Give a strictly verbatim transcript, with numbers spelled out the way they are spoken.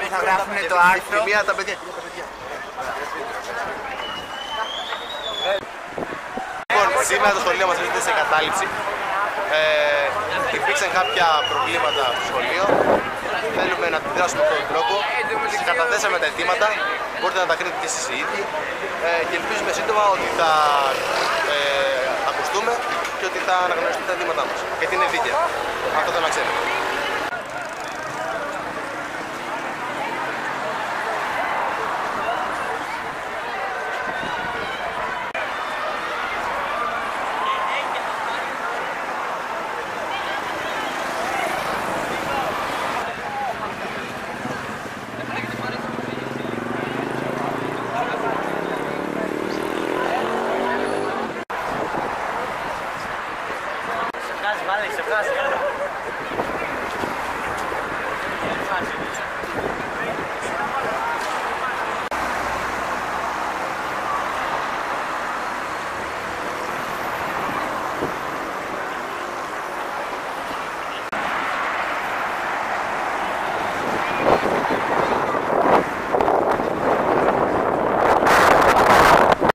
θα γράφουν το άρθρο. Μία τα παιδιά. Λοιπόν, σήμερα το σχολείο μας βρίσκεται σε κατάληψη. Ε, υπήρξαν κάποια προβλήματα στο σχολείο. Θέλουμε να αντιδράσουμε με αυτόν τον τρόπο. Καταθέσαμε τα αιτήματα, μπορείτε να τα κρίνετε και εσείς οι ίδιοι. Ε, και ελπίζουμε σύντομα ότι θα ε, ακουστούμε και ότι θα αναγνωριστούν τα αιτήματά μας. Γιατί είναι δίκαια. Αυτό θέλω να ξέρετε. Βάλε, σε βγάζει,